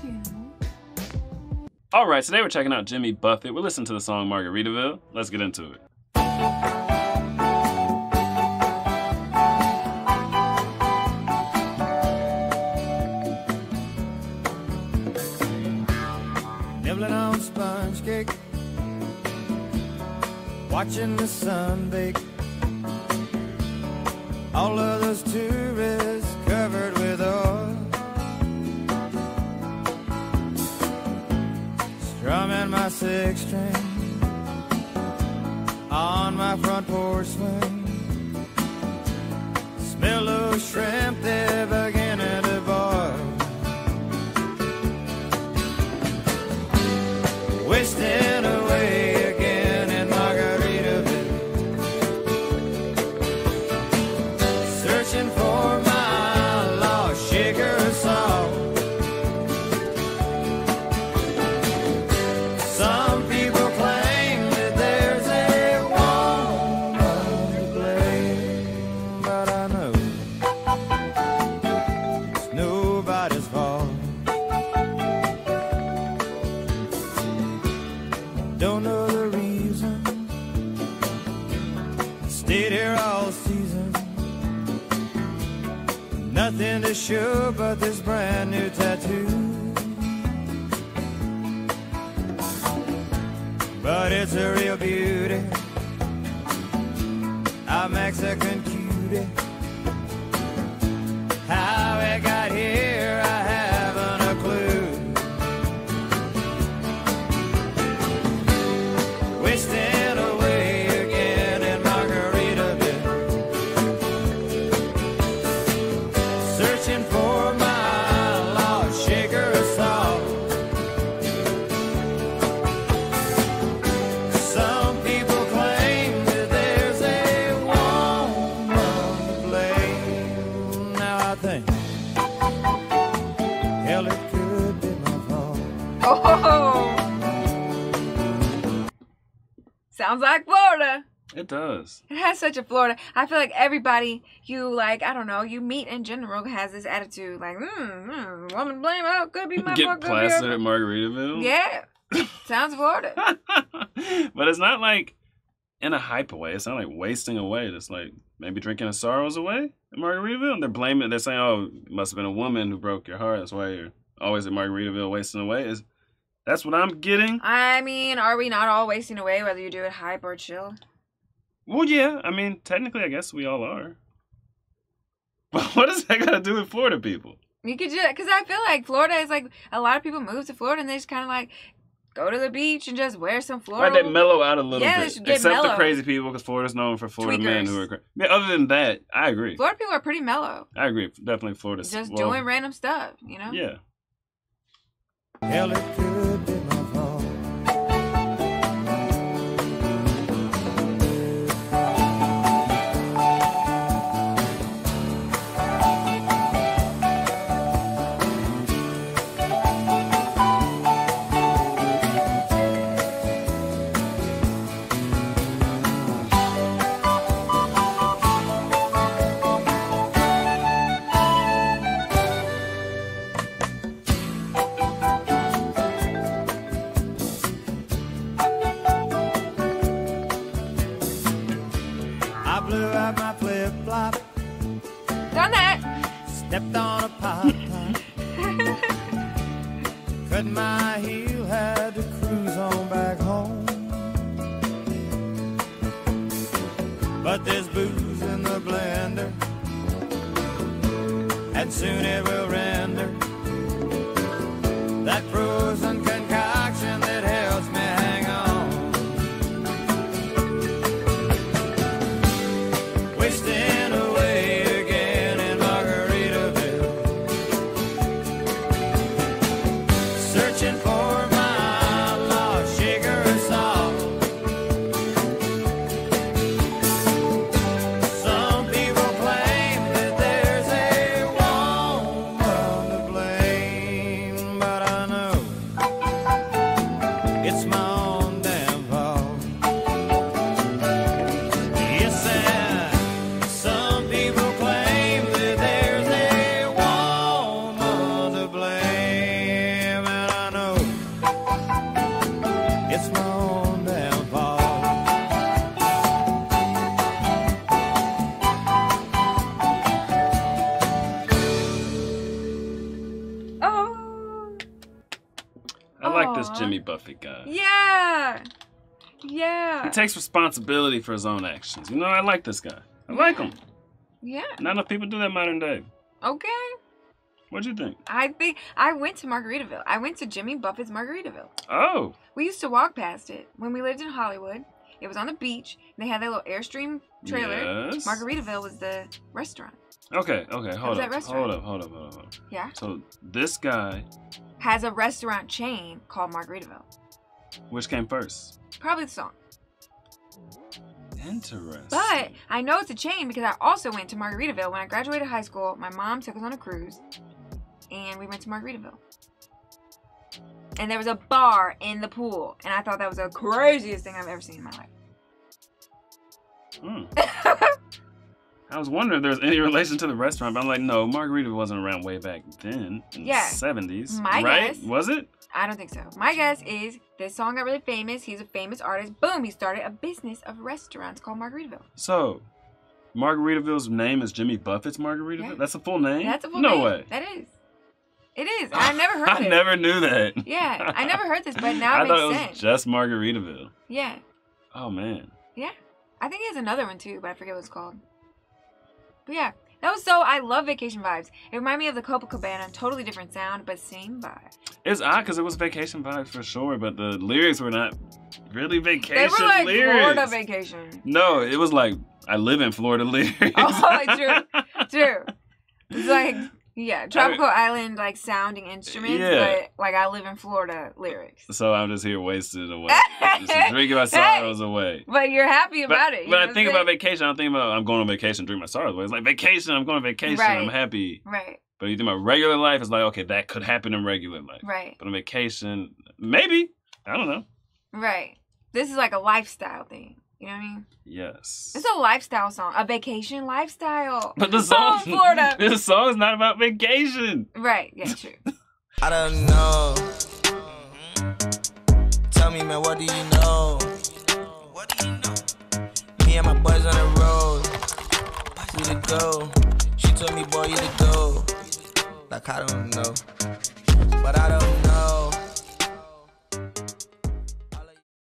All right, today we're checking out Jimmy Buffett. We're listening to the song Margaritaville. Let's get into it. Nibbling on sponge cake, watching the sun bake. All of those tourists covered with oil, strumming my six string on my front porch swing. Smell those shrimp, they're beginning to boil. Wasting away again in Margaritaville, searching for my lost shaker of salt. Some people claim that there's a woman to blame, but I know it's nobody's fault. Don't know the reason, stayed here all season. Nothing to show but this brand new tattoo. But it's a real beauty, a Mexican cutie. How it got here, I haven't a clue. Wasting away again in Margaritaville, searching for my lost shaker of salt. Some people claim that there's a woman to blame. Now I think, hell, it could be my fault. Oh! Sounds like Florida. It does. It has such a Florida. I feel like everybody you like, I don't know, you meet in general has this attitude like, woman blame, oh, could be my Get fault, could be plastered her at Margaritaville. Yeah. Sounds Florida. But it's not like in a hype way. It's not like wasting away. It's like maybe drinking a sorrows away at Margaritaville. And they're blaming it. They're saying, oh, it must have been a woman who broke your heart. That's why you're always at Margaritaville wasting away. That's what I'm getting. I mean, are we not all wasting away whether you do it hype or chill? Well, yeah. I mean, technically, I guess we all are. But what does that got to do with Florida people? You could just, because I feel like Florida is like, a lot of people move to Florida and they just kind of like go to the beach and just wear some floral. Right, they mellow out a little Yeah, they bit. should get Except mellow. the crazy people, because Florida's known for Florida men Tweakers. who are crazy. Yeah, other than that, I agree. Florida people are pretty mellow. I agree. Definitely Florida's. Just doing random stuff, you know? Yeah. Hell, it could be my fault. I blew out my flip-flop, Done that. stepped on a pop-top. Cut my heel, had to cruise on back home. But there's booze in the blender, and soon it will render that frozen concoction that helps me hang on. Wasting away again in Margaritaville, searching for my lost shaker of salt. Some people claim that there's a woman to like this Aw. Jimmy Buffett guy. Yeah. Yeah. He takes responsibility for his own actions. You know, I like this guy. I like him. Yeah. Not enough people do that modern day. Okay. What'd you think? I think I went to Margaritaville. I went to Jimmy Buffett's Margaritaville. Oh. We used to walk past it when we lived in Hollywood. It was on the beach. They had that little Airstream trailer. Yes. Margaritaville was the restaurant. Okay, was hold that up. restaurant? Hold up. Yeah. So this guy, Has a restaurant chain called Margaritaville. which came first? Probably the song. Interesting. But I know it's a chain because I also went to Margaritaville. When I graduated high school, my mom took us on a cruise. And we went to Margaritaville. And there was a bar in the pool. And I thought that was the craziest thing I've ever seen in my life. I was wondering if there was any relation to the restaurant, but I'm like, no, Margaritaville wasn't around way back then in Yeah. the 70s. My right? guess- Was it? I don't think so. My guess is this song got really famous. He's a famous artist. Boom, he started a business of restaurants called Margaritaville. So, Margaritaville's name is Jimmy Buffett's Margaritaville? Yeah. That's a full name? That's a full no name. way. That is. It is. I never heard I it. never knew that. Yeah, I never heard this, but now I it thought it makes was sense. just Margaritaville. Yeah, Oh, man. yeah. I think he has another one too, but I forget what it's called. But yeah, that was so. I love Vacation Vibes. It reminded me of the Copacabana. Totally different sound, but same vibe. It's odd because it was vacation vibes for sure, but the lyrics were not really vacation They were like lyrics. Florida vacation. No, it was like, I live in Florida lyrics. Oh, true. It's like, yeah, tropical island like sounding instruments, Yeah. but like I live in Florida lyrics. So I'm just here wasted away. Just drinking my sorrows away. But you're happy about it. you But know I what think I'm about saying? vacation. I don't think about I'm going on vacation, drink my sorrows away. It's like vacation. I'm going on vacation. Right. I'm happy. Right, But you think about regular life, it's like, okay, that could happen in regular life. right, But on vacation, maybe. I don't know. right. This is like a lifestyle thing. You know what I mean? Yes. It's a lifestyle song, a vacation lifestyle. But the song, Florida. this song is not about vacation. Right, yeah, true. I don't know. Tell me, man, what do you know? What do you know? Me and my boys on the road. We to go. She told me, boy, you to go. Like, I don't know. But I don't